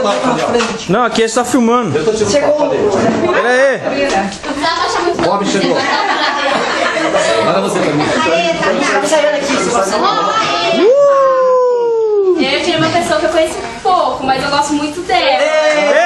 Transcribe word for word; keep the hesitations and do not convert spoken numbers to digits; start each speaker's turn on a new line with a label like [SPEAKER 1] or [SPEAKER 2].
[SPEAKER 1] lá pra frente.
[SPEAKER 2] Não, aqui é só filmando.
[SPEAKER 1] Eu tô tirando foto dele.
[SPEAKER 2] Pera aí.
[SPEAKER 1] Bob chegou. Manda você pra mim.
[SPEAKER 3] Eu tirei uma pessoa que eu conheço pouco, mas eu gosto muito dela.